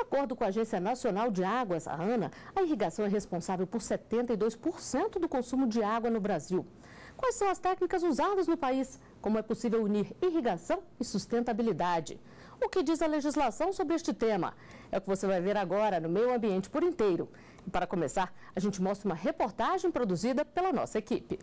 acordo com a Agência Nacional de Águas, a ANA, a irrigação é responsável por 72% do consumo de água no Brasil. Quais são as técnicas usadas no país? Como é possível unir irrigação e sustentabilidade? O que diz a legislação sobre este tema? É o que você vai ver agora no Meio Ambiente por Inteiro. E para começar, a gente mostra uma reportagem produzida pela nossa equipe.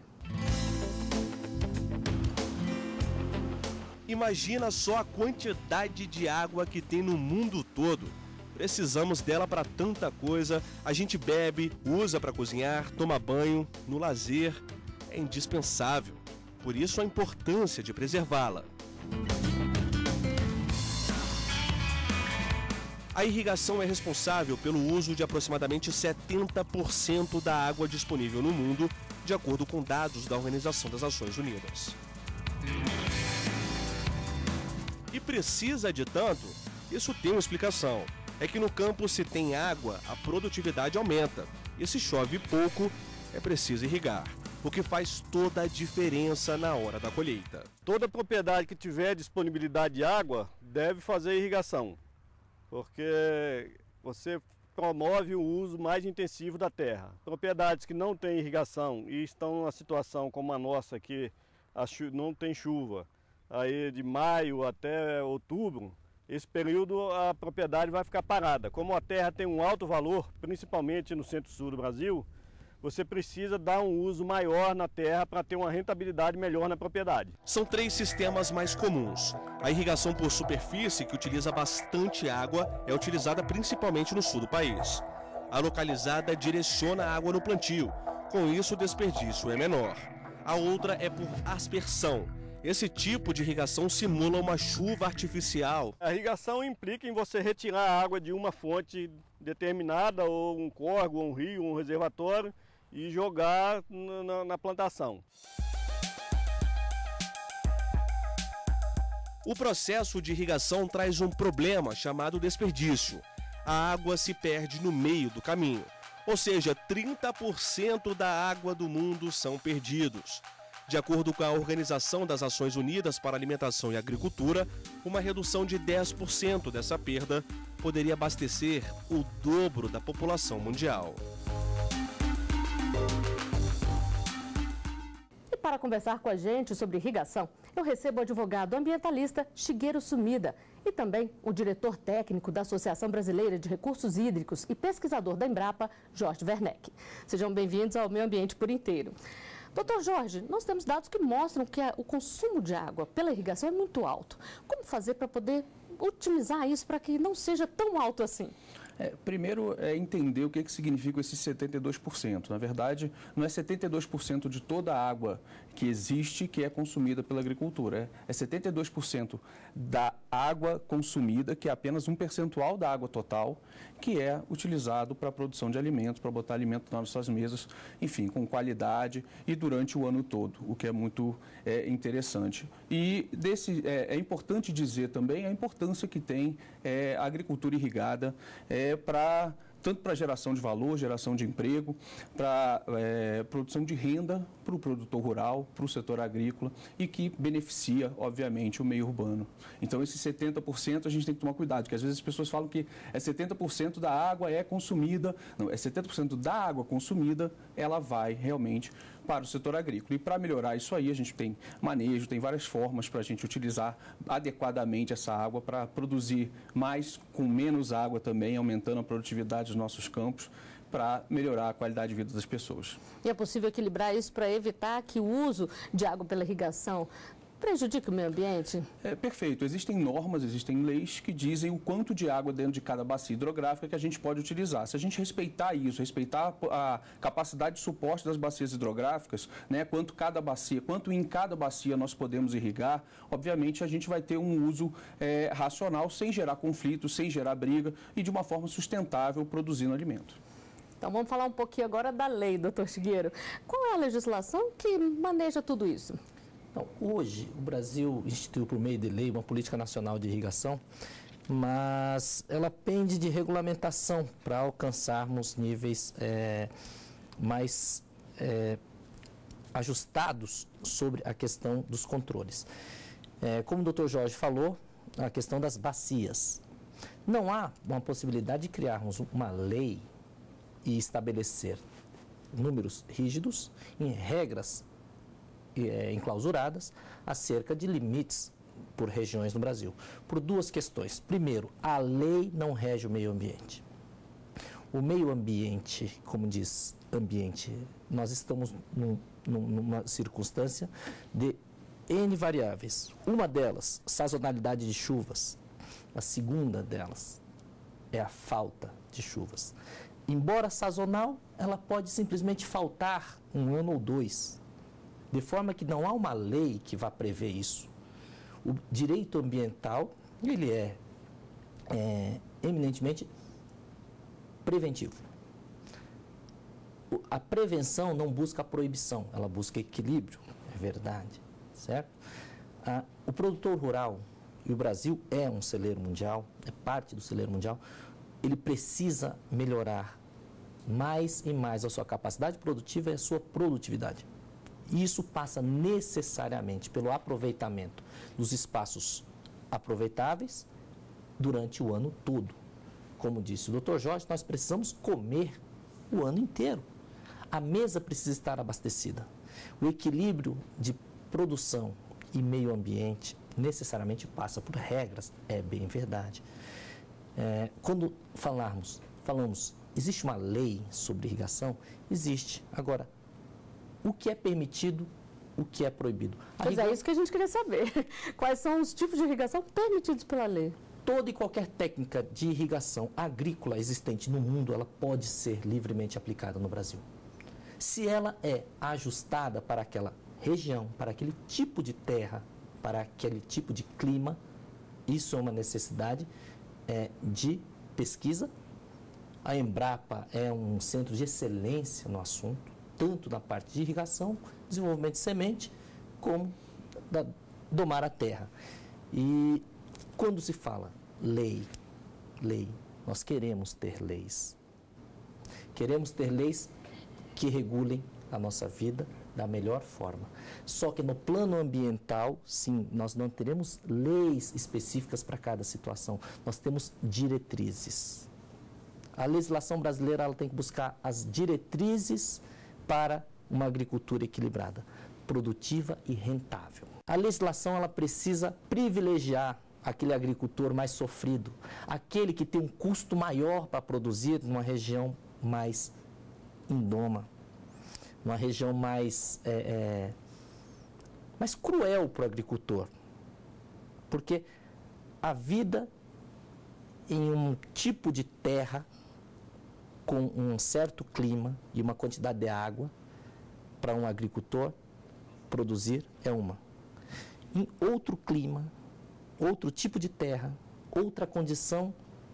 Imagina só a quantidade de água que tem no mundo todo. Precisamos dela para tanta coisa. A gente bebe, usa para cozinhar, toma banho, no lazer. É indispensável. Por isso a importância de preservá-la. A irrigação é responsável pelo uso de aproximadamente 70% da água disponível no mundo, de acordo com dados da Organização das Nações Unidas. E precisa de tanto? Isso tem uma explicação. É que no campo, se tem água, a produtividade aumenta. E se chove pouco, é preciso irrigar, o que faz toda a diferença na hora da colheita. Toda propriedade que tiver disponibilidade de água deve fazer irrigação, porque você promove o uso mais intensivo da terra. Propriedades que não têm irrigação e estão numa situação como a nossa, que não tem chuva, aí de maio até outubro, esse período a propriedade vai ficar parada. Como a terra tem um alto valor, principalmente no centro-sul do Brasil, você precisa dar um uso maior na terra para ter uma rentabilidade melhor na propriedade. São 3 sistemas mais comuns. A irrigação por superfície, que utiliza bastante água, é utilizada principalmente no sul do país. A localizada direciona a água no plantio, com isso o desperdício é menor. A outra é por aspersão. Esse tipo de irrigação simula uma chuva artificial. A irrigação implica em você retirar a água de uma fonte determinada, ou um córrego, um rio, um reservatório, e jogar na plantação. O processo de irrigação traz um problema chamado desperdício. A água se perde no meio do caminho, ou seja, 30% da água do mundo são perdidos. De acordo com a Organização das Nações Unidas para a Alimentação e Agricultura, uma redução de 10% dessa perda poderia abastecer o dobro da população mundial. E para conversar com a gente sobre irrigação, eu recebo o advogado ambientalista Shigeru Sumida e também o diretor técnico da Associação Brasileira de Recursos Hídricos e pesquisador da Embrapa, Jorge Werneck. Sejam bem-vindos ao Meio Ambiente por Inteiro. Doutor Jorge, nós temos dados que mostram que o consumo de água pela irrigação é muito alto. Como fazer para poder otimizar isso para que não seja tão alto assim? Primeiro é entender o que significa esses 72%. Na verdade, não é 72% de toda a água que existe que é consumida pela agricultura. É 72% da água consumida, que é apenas um percentual da água total, que é utilizado para a produção de alimentos, para botar alimento nas nossas mesas, enfim, com qualidade e durante o ano todo, o que é muito interessante. E é importante dizer também a importância que tem a agricultura irrigada tanto para geração de valor, geração de emprego, para produção de renda para o produtor rural, para o setor agrícola e que beneficia, obviamente, o meio urbano. Então, esses 70% a gente tem que tomar cuidado, porque às vezes as pessoas falam que 70% da água é consumida. Não, 70% da água consumida, ela vai realmente para o setor agrícola. E para melhorar isso aí, a gente tem manejo, tem várias formas para a gente utilizar adequadamente essa água para produzir mais com menos água também, aumentando a produtividade dos nossos campos, para melhorar a qualidade de vida das pessoas. E é possível equilibrar isso para evitar que o uso de água pela irrigação prejudica o meio ambiente? Perfeito. Existem normas, existem leis que dizem o quanto de água dentro de cada bacia hidrográfica que a gente pode utilizar. Se a gente respeitar isso, respeitar a capacidade de suporte das bacias hidrográficas, né, quanto em cada bacia nós podemos irrigar, obviamente a gente vai ter um uso racional, sem gerar conflito, sem gerar briga e de uma forma sustentável produzindo alimento. Então vamos falar um pouquinho agora da lei, doutor Shigeru. Qual é a legislação que maneja tudo isso? Então, hoje, o Brasil instituiu por meio de lei uma política nacional de irrigação, mas ela pende de regulamentação para alcançarmos níveis mais ajustados sobre a questão dos controles. Como o doutor Jorge falou, a questão das bacias. Não há uma possibilidade de criarmos uma lei e estabelecer números rígidos em regras enclausuradas acerca de limites por regiões no Brasil. Por duas questões. Primeiro, a lei não rege o meio ambiente. O meio ambiente, como diz ambiente, nós estamos numa circunstância de N variáveis. Uma delas, sazonalidade de chuvas. A segunda delas é a falta de chuvas. Embora sazonal, ela pode simplesmente faltar um ano ou dois. De forma que não há uma lei que vá prever isso. O direito ambiental, ele é eminentemente preventivo. A prevenção não busca a proibição, ela busca equilíbrio, é verdade, certo? O produtor rural, e o Brasil é um celeiro mundial, é parte do celeiro mundial, ele precisa melhorar mais e mais a sua capacidade produtiva e a sua produtividade. E isso passa necessariamente pelo aproveitamento dos espaços aproveitáveis durante o ano todo. Como disse o Dr. Jorge, nós precisamos comer o ano inteiro. A mesa precisa estar abastecida. O equilíbrio de produção e meio ambiente necessariamente passa por regras, é bem verdade. Quando falamos, existe uma lei sobre irrigação? Existe. Agora, o que é permitido, o que é proibido? Pois é isso que a gente queria saber. Quais são os tipos de irrigação permitidos pela lei? Toda e qualquer técnica de irrigação agrícola existente no mundo, ela pode ser livremente aplicada no Brasil. Se ela é ajustada para aquela região, para aquele tipo de terra, para aquele tipo de clima, isso é uma necessidade de pesquisa. A Embrapa é um centro de excelência no assunto, tanto na parte de irrigação, desenvolvimento de semente, como domar a terra. E quando se fala lei, nós queremos ter leis. Queremos ter leis que regulem a nossa vida da melhor forma. Só que no plano ambiental, sim, nós não teremos leis específicas para cada situação. Nós temos diretrizes. A legislação brasileira ela tem que buscar as diretrizes para uma agricultura equilibrada, produtiva e rentável. A legislação ela precisa privilegiar aquele agricultor mais sofrido, aquele que tem um custo maior para produzir numa região mais indoma, uma região mais cruel para o agricultor. Porque a vida em um tipo de terra, com um certo clima e uma quantidade de água, para um agricultor produzir é uma. Em outro clima, outro tipo de terra, outra condição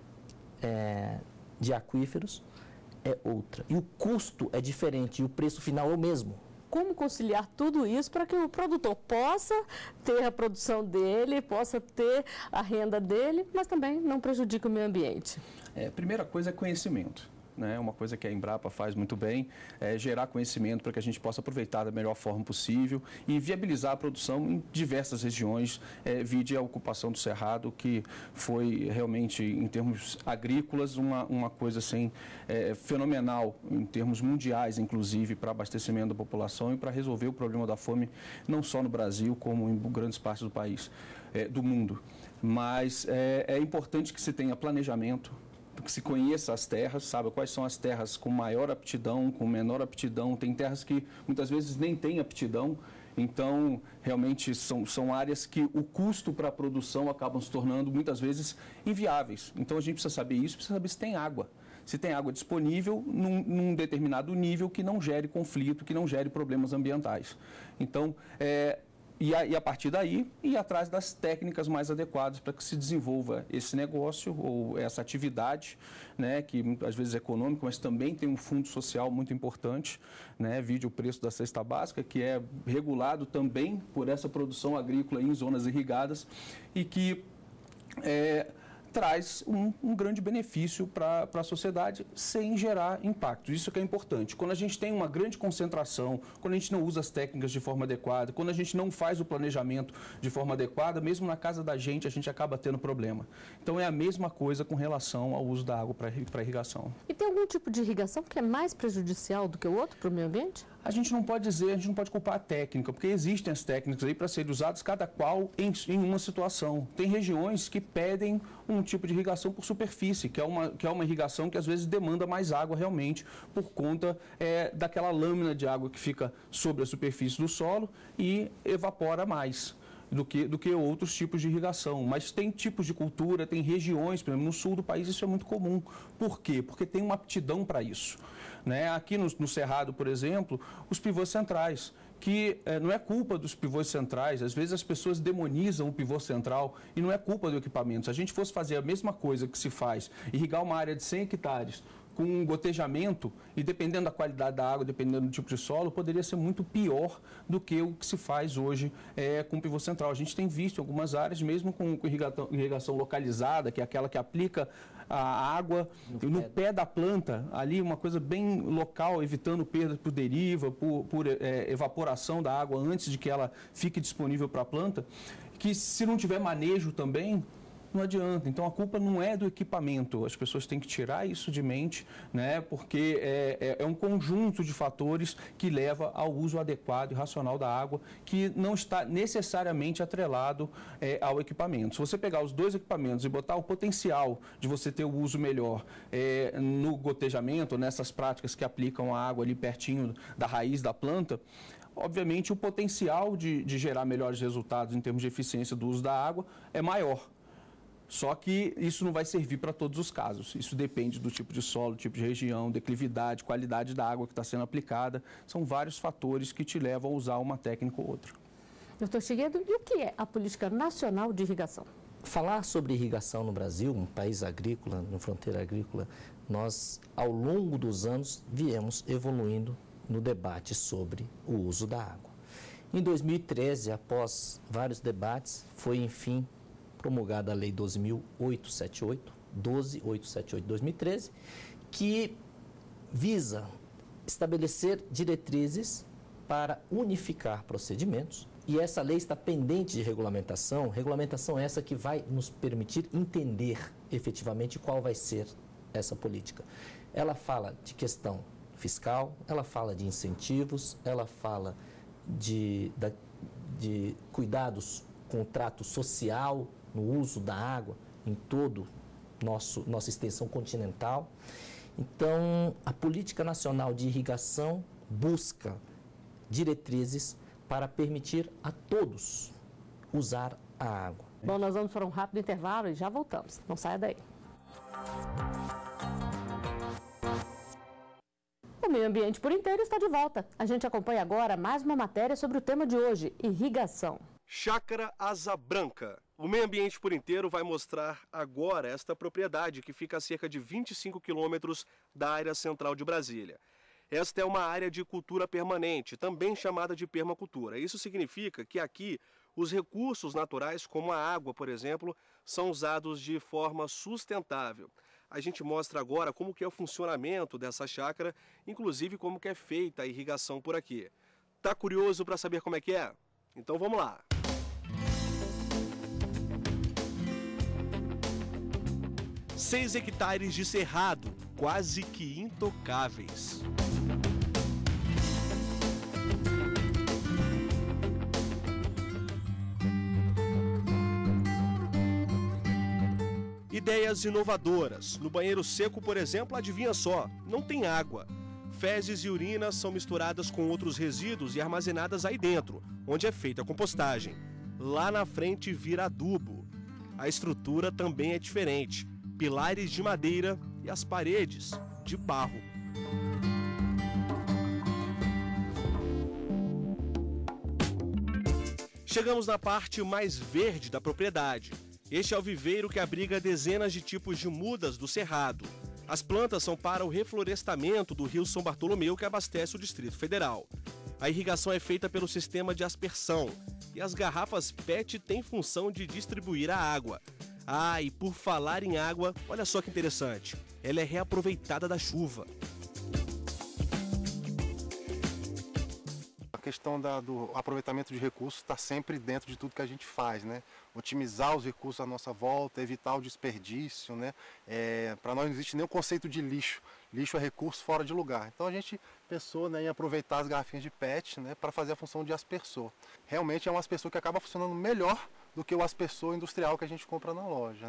de aquíferos, é outra. E o custo é diferente e o preço final é o mesmo. Como conciliar tudo isso para que o produtor possa ter a produção dele, possa ter a renda dele, mas também não prejudique o meio ambiente? Primeira coisa é conhecimento. Uma coisa que a Embrapa faz muito bem é gerar conhecimento para que a gente possa aproveitar da melhor forma possível e viabilizar a produção em diversas regiões, vide a ocupação do Cerrado, que foi realmente, em termos agrícolas, uma coisa assim, fenomenal, em termos mundiais, inclusive, para abastecimento da população e para resolver o problema da fome, não só no Brasil, como em grandes partes do país, do mundo. Mas é importante que se tenha planejamento, que se conheça as terras, sabe quais são as terras com maior aptidão, com menor aptidão. Tem terras que muitas vezes nem têm aptidão, então realmente são áreas que o custo para a produção acabam se tornando muitas vezes inviáveis. Então a gente precisa saber isso, precisa saber se tem água. Se tem água disponível num determinado nível que não gere conflito, que não gere problemas ambientais. Então, E a partir daí, ir atrás das técnicas mais adequadas para que se desenvolva esse negócio ou essa atividade, que às vezes é econômica, mas também tem um fundo social muito importante, vide o preço da cesta básica, que é regulado também por essa produção agrícola em zonas irrigadas e que traz um grande benefício para a sociedade sem gerar impacto. Isso que é importante. Quando a gente tem uma grande concentração, quando a gente não usa as técnicas de forma adequada, quando a gente não faz o planejamento de forma adequada, mesmo na casa da gente, a gente acaba tendo problema. Então é a mesma coisa com relação ao uso da água para irrigação. E tem algum tipo de irrigação que é mais prejudicial do que o outro para o meio ambiente? A gente não pode dizer, a gente não pode culpar a técnica, porque existem as técnicas aí para serem usadas, cada qual em uma situação. Tem regiões que pedem um tipo de irrigação por superfície, que é uma irrigação que às vezes demanda mais água realmente, por conta daquela lâmina de água que fica sobre a superfície do solo e evapora mais do que outros tipos de irrigação. Mas tem tipos de cultura, tem regiões, por exemplo, no sul do país isso é muito comum. Por quê? Porque tem uma aptidão para isso. Aqui no Cerrado, por exemplo, os pivôs centrais, que não é culpa dos pivôs centrais, às vezes as pessoas demonizam o pivô central e não é culpa do equipamento. Se a gente fosse fazer a mesma coisa que se faz, irrigar uma área de 100 hectares com um gotejamento, e dependendo da qualidade da água, dependendo do tipo de solo, poderia ser muito pior do que o que se faz hoje com o pivô central. A gente tem visto em algumas áreas, mesmo com irrigação localizada, que é aquela que aplica a água no pé da planta, ali uma coisa bem local, evitando perda por deriva, por evaporação da água antes de que ela fique disponível para a planta, que se não tiver manejo também, não adianta. Então a culpa não é do equipamento, as pessoas têm que tirar isso de mente, porque é um conjunto de fatores que leva ao uso adequado e racional da água, que não está necessariamente atrelado ao equipamento. Se você pegar os dois equipamentos e botar o potencial de você ter o uso melhor no gotejamento, nessas práticas que aplicam a água ali pertinho da raiz da planta, obviamente o potencial de gerar melhores resultados em termos de eficiência do uso da água é maior. Só que isso não vai servir para todos os casos. Isso depende do tipo de solo, tipo de região, declividade, qualidade da água que está sendo aplicada. São vários fatores que te levam a usar uma técnica ou outra. Doutor Chiguedo, e o que é a Política Nacional de Irrigação? Falar sobre irrigação no Brasil, um país agrícola, uma fronteira agrícola, nós, ao longo dos anos, viemos evoluindo no debate sobre o uso da água. Em 2013, após vários debates, foi, enfim, promulgada a Lei 12.878 de 2013, que visa estabelecer diretrizes para unificar procedimentos. E essa lei está pendente de regulamentação essa que vai nos permitir entender efetivamente qual vai ser essa política. Ela fala de questão fiscal, ela fala de incentivos, ela fala de cuidados com o trato social, no uso da água em todo nossa extensão continental. Então, a Política Nacional de Irrigação busca diretrizes para permitir a todos usar a água. Bom, nós vamos para um rápido intervalo e já voltamos. Não saia daí. O Meio Ambiente por Inteiro está de volta. A gente acompanha agora mais uma matéria sobre o tema de hoje, irrigação. Chácara Asa Branca. O Meio Ambiente por Inteiro vai mostrar agora esta propriedade que fica a cerca de 25 quilômetros da área central de Brasília. Esta é uma área de cultura permanente, também chamada de permacultura. Isso significa que aqui os recursos naturais, como a água, por exemplo, são usados de forma sustentável. A gente mostra agora como que é o funcionamento dessa chácara, inclusive como que é feita a irrigação por aqui. Tá curioso para saber como é que é? Então vamos lá! 6 hectares de cerrado, quase que intocáveis. Ideias inovadoras. No banheiro seco, por exemplo, adivinha só, não tem água. Fezes e urinas são misturadas com outros resíduos e armazenadas aí dentro, onde é feita a compostagem. Lá na frente vira adubo. A estrutura também é diferente. Pilares de madeira e as paredes de barro. Chegamos na parte mais verde da propriedade. Este é o viveiro que abriga dezenas de tipos de mudas do cerrado. As plantas são para o reflorestamento do rio São Bartolomeu, que abastece o Distrito Federal. A irrigação é feita pelo sistema de aspersão e as garrafas PET têm função de distribuir a água. Ah, e por falar em água, olha só que interessante, ela é reaproveitada da chuva. A questão do aproveitamento de recursos está sempre dentro de tudo que a gente faz, né? Otimizar os recursos à nossa volta, evitar o desperdício, né? Para nós não existe nem o conceito de lixo. Lixo é recurso fora de lugar. Então a gente pensou, né, em aproveitar as garrafinhas de PET, né, para fazer a função de aspersor. Realmente é um aspersor que acaba funcionando melhor do que o aspersor industrial que a gente compra na loja.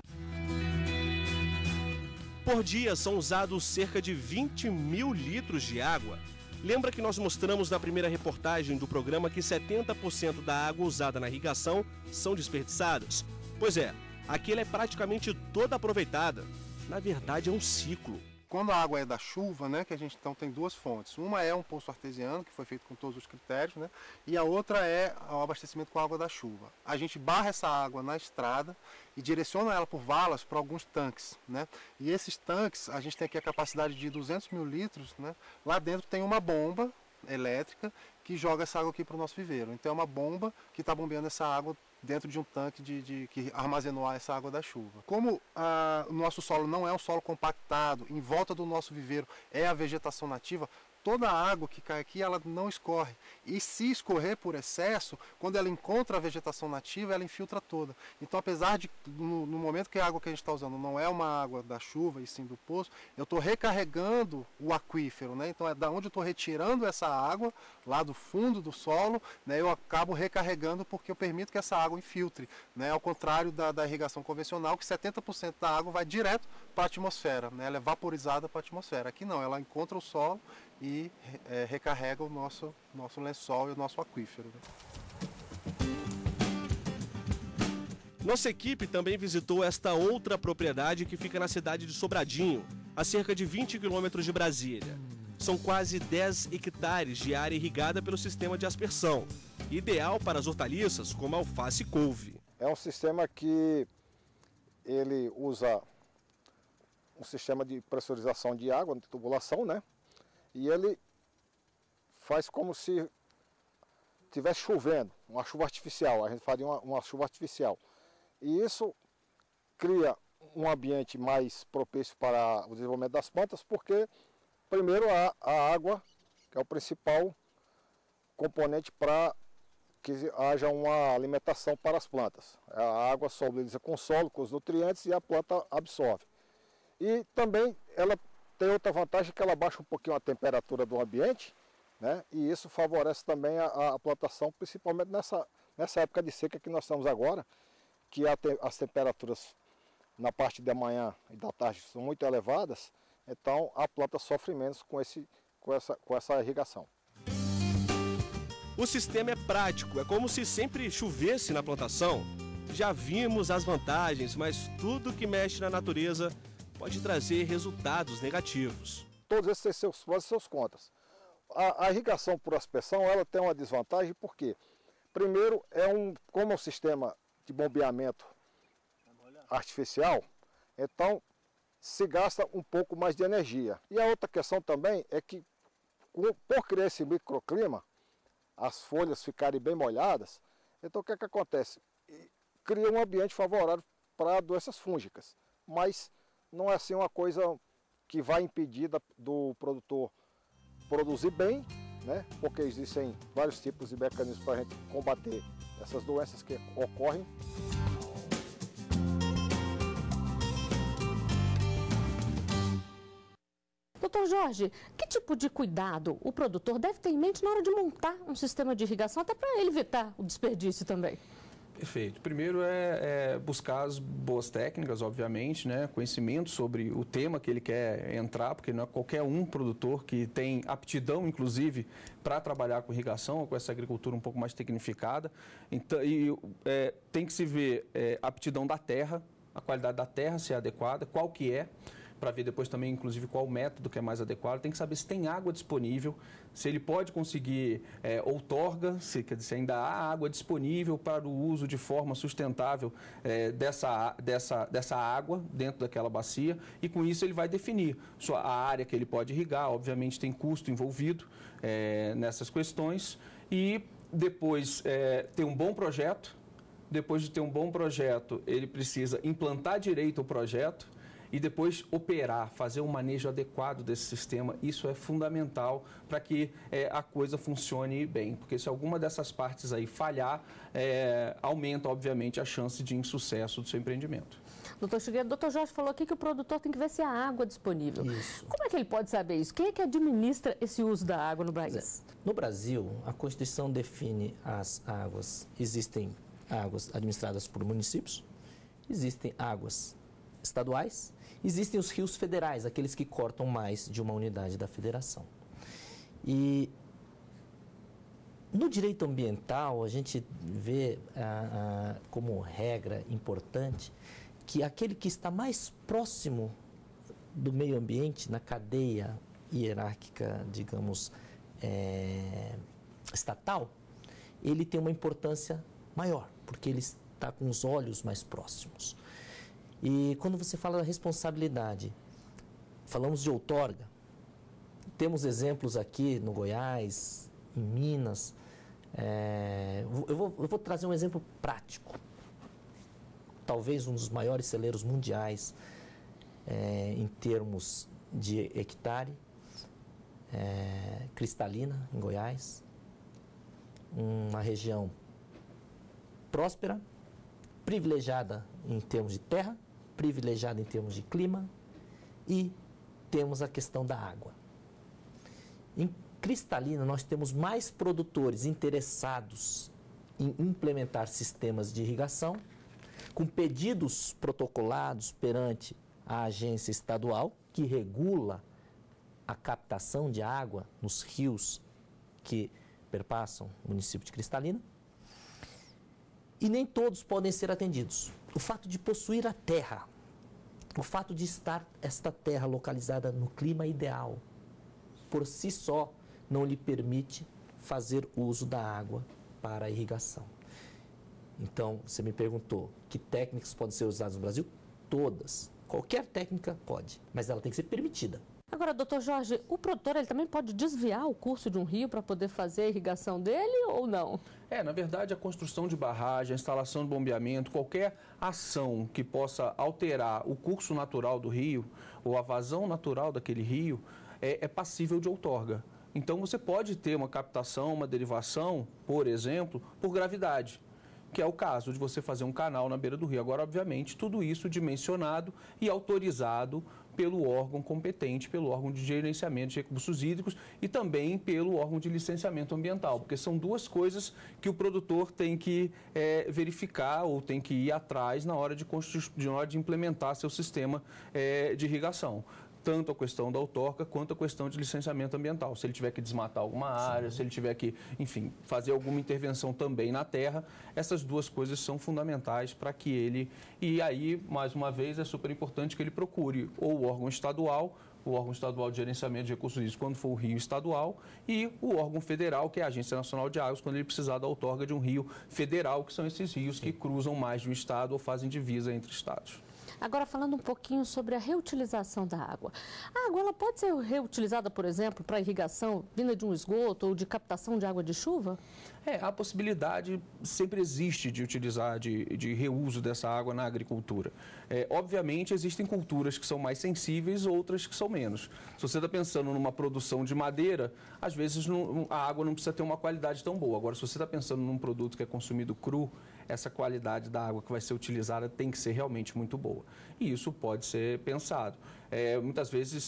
Por dia são usados cerca de 20 mil litros de água. Lembra que nós mostramos na primeira reportagem do programa que 70% da água usada na irrigação são desperdiçadas? Pois é, aqui ela é praticamente toda aproveitada. Na verdade é um ciclo. Quando a água é da chuva, né, que a gente então tem duas fontes. Uma é um poço artesiano, que foi feito com todos os critérios, né, e a outra é o abastecimento com a água da chuva. A gente barra essa água na estrada e direciona ela por valas para alguns tanques, né? E esses tanques, a gente tem aqui a capacidade de 200 mil litros, né? Lá dentro tem uma bomba elétrica que joga essa água aqui para o nosso viveiro. Então é uma bomba que está bombeando essa água dentro de um tanque que armazenou essa água da chuva. Como o nosso solo não é um solo compactado, em volta do nosso viveiro é a vegetação nativa, toda a água que cai aqui ela não escorre. E se escorrer por excesso, quando ela encontra a vegetação nativa, ela infiltra toda. Então, apesar de, no momento que a água que a gente está usando não é uma água da chuva, e sim do poço, eu estou recarregando o aquífero, né? Então, é da onde eu estou retirando essa água, lá do fundo do solo, né? Eu acabo recarregando porque eu permito que essa água infiltre, né? Ao contrário da irrigação convencional, que 70% da água vai direto para a atmosfera, né? Ela é vaporizada para a atmosfera. Aqui não, ela encontra o solo e recarrega o nosso lençol e o nosso aquífero. Nossa equipe também visitou esta outra propriedade que fica na cidade de Sobradinho, a cerca de 20 quilômetros de Brasília. São quase 10 hectares de área irrigada pelo sistema de aspersão, ideal para as hortaliças como alface e couve. É um sistema que ele usa um sistema de pressurização de água, de tubulação, né? E ele faz como se estivesse chovendo, uma chuva artificial, a gente faria uma chuva artificial. E isso cria um ambiente mais propício para o desenvolvimento das plantas, porque primeiro a água, que é o principal componente para que haja uma alimentação para as plantas. A água solubiliza com o solo, com os nutrientes e a planta absorve. E também ela tem outra vantagem, que ela baixa um pouquinho a temperatura do ambiente, né? E isso favorece também a plantação, principalmente nessa época de seca que nós estamos agora, que as temperaturas na parte da manhã e da tarde são muito elevadas, então a planta sofre menos com essa irrigação. O sistema é prático, é como se sempre chovesse na plantação. Já vimos as vantagens, mas tudo que mexe na natureza pode trazer resultados negativos. Todos esses têm seus prós e seus contras. A irrigação por aspersão, ela tem uma desvantagem porque, primeiro, como é um sistema de bombeamento artificial, então se gasta um pouco mais de energia. E a outra questão também é que, por criar esse microclima, as folhas ficarem bem molhadas, então o que acontece? Cria um ambiente favorável para doenças fúngicas, mas não é assim uma coisa que vai impedir do produtor produzir bem, né? Porque existem vários tipos de mecanismos para a gente combater essas doenças que ocorrem. Doutor Jorge, que tipo de cuidado o produtor deve ter em mente na hora de montar um sistema de irrigação, até para ele evitar o desperdício também? Perfeito. Primeiro é buscar as boas técnicas, obviamente, né? Conhecimento sobre o tema que ele quer entrar, porque não é qualquer um produtor que tem aptidão, inclusive, para trabalhar com irrigação ou com essa agricultura um pouco mais tecnificada. Então, tem que se ver a aptidão da terra, a qualidade da terra, se é adequada, qual que é, para ver depois também, inclusive, qual o método que é mais adequado. Tem que saber se tem água disponível, se ele pode conseguir outorga, se ainda há água disponível para o uso de forma sustentável dessa água dentro daquela bacia, e com isso ele vai definir a área que ele pode irrigar. Obviamente tem custo envolvido nessas questões, e depois ter um bom projeto, depois de ter um bom projeto, ele precisa implantar direito o projeto e depois operar, fazer um manejo adequado desse sistema. Isso é fundamental para que a coisa funcione bem, porque se alguma dessas partes aí falhar, aumenta, obviamente, a chance de insucesso do seu empreendimento. Doutor Shiguero, o doutor Jorge falou aqui que o produtor tem que ver se há água disponível. Isso. Como é que ele pode saber isso? Quem é que administra esse uso da água no país? No Brasil, a Constituição define as águas. Existem águas administradas por municípios, existem águas estaduais, existem os rios federais, aqueles que cortam mais de uma unidade da federação. E no direito ambiental, a gente vê como regra importante que aquele que está mais próximo do meio ambiente, na cadeia hierárquica, digamos, estatal, ele tem uma importância maior, porque ele está com os olhos mais próximos. E quando você fala da responsabilidade, falamos de outorga, temos exemplos aqui no Goiás, em Minas. Eu vou trazer um exemplo prático. Talvez um dos maiores celeiros mundiais em termos de hectare, Cristalina, em Goiás, uma região próspera, privilegiada em termos de terra, privilegiada em termos de clima, e temos a questão da água. Em Cristalina, nós temos mais produtores interessados em implementar sistemas de irrigação, com pedidos protocolados perante a agência estadual, que regula a captação de água nos rios que perpassam o município de Cristalina. E nem todos podem ser atendidos. O fato de possuir a terra, o fato de estar esta terra localizada no clima ideal, por si só, não lhe permite fazer uso da água para a irrigação. Então, você me perguntou, que técnicas podem ser usadas no Brasil? Todas. Qualquer técnica pode, mas ela tem que ser permitida. Agora, doutor Jorge, o produtor ele também pode desviar o curso de um rio para poder fazer a irrigação dele ou não? Na verdade, a construção de barragem, a instalação de bombeamento, qualquer ação que possa alterar o curso natural do rio ou a vazão natural daquele rio é passível de outorga. Então, você pode ter uma captação, uma derivação, por exemplo, por gravidade, que é o caso de você fazer um canal na beira do rio. Agora, obviamente, tudo isso dimensionado e autorizado pelo órgão competente, pelo órgão de gerenciamento de recursos hídricos e também pelo órgão de licenciamento ambiental, porque são duas coisas que o produtor tem que verificar ou tem que ir atrás na hora de implementar seu sistema de irrigação. Tanto a questão da outorga quanto a questão de licenciamento ambiental. Se ele tiver que desmatar alguma área, se ele tiver que, enfim, fazer alguma intervenção também na terra, essas duas coisas são fundamentais para que ele... E aí, mais uma vez, é super importante que ele procure ou o órgão estadual de gerenciamento de recursos hídricos, quando for o rio estadual, e o órgão federal, que é a Agência Nacional de Águas, quando ele precisar da outorga de um rio federal, que são esses rios que cruzam mais de um estado ou fazem divisa entre estados. Agora, falando um pouquinho sobre a reutilização da água. A água ela pode ser reutilizada, por exemplo, para irrigação vinda de um esgoto ou de captação de água de chuva? A possibilidade sempre existe de utilizar, de reuso dessa água na agricultura. Obviamente, existem culturas que são mais sensíveis, outras que são menos. Se você está pensando numa produção de madeira, às vezes a água não precisa ter uma qualidade tão boa. Agora, se você está pensando num produto que é consumido cru, essa qualidade da água que vai ser utilizada tem que ser realmente muito boa. E isso pode ser pensado. Muitas vezes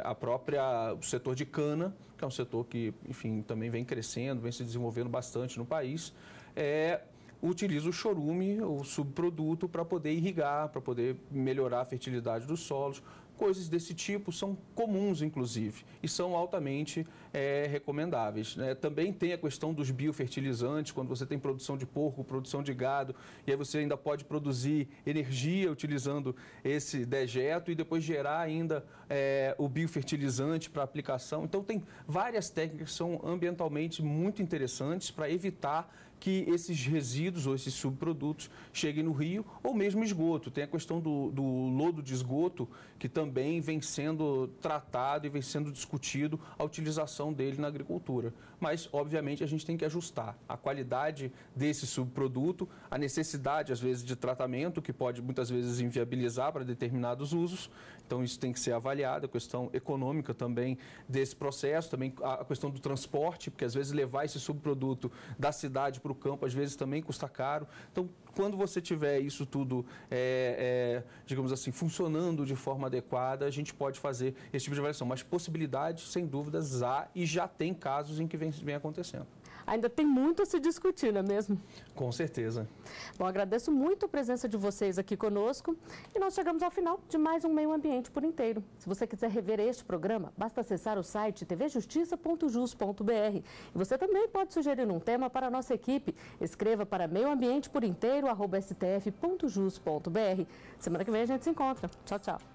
o setor de cana, que é um setor que, enfim, também vem crescendo, vem se desenvolvendo bastante no país, utiliza o chorume, o subproduto, para poder irrigar, para poder melhorar a fertilidade dos solos. Coisas desse tipo são comuns, inclusive, e são altamente recomendáveis. Também tem a questão dos biofertilizantes, quando você tem produção de porco, produção de gado, e aí você ainda pode produzir energia utilizando esse dejeto e depois gerar ainda o biofertilizante para aplicação. Então, tem várias técnicas que são ambientalmente muito interessantes para evitar que esses resíduos ou esses subprodutos cheguem no rio ou mesmo esgoto. Tem a questão do lodo de esgoto, que também vem sendo tratado e vem sendo discutido a utilização dele na agricultura. Mas, obviamente, a gente tem que ajustar a qualidade desse subproduto, a necessidade, às vezes, de tratamento, que pode, muitas vezes, inviabilizar para determinados usos. Então, isso tem que ser avaliado, a questão econômica também desse processo, também a questão do transporte, porque, às vezes, levar esse subproduto da cidade para o campo, às vezes, também custa caro. Então, quando você tiver isso tudo, digamos assim, funcionando de forma adequada, a gente pode fazer esse tipo de avaliação. Mas possibilidades, sem dúvidas, há e já tem casos em que vem acontecendo. Ainda tem muito a se discutir, não é mesmo? Com certeza. Bom, agradeço muito a presença de vocês aqui conosco e nós chegamos ao final de mais um Meio Ambiente por Inteiro. Se você quiser rever este programa, basta acessar o site tvjustiça.jus.br. E você também pode sugerir um tema para a nossa equipe. Escreva para meioambienteporinteiro@stf.jus.br. Semana que vem a gente se encontra. Tchau, tchau.